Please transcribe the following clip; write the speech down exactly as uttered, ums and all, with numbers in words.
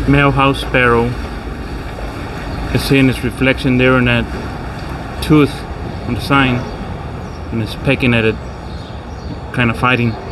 male house sparrow is seeing its reflection there in that tooth on the sign, and it's pecking at it, kind of fighting.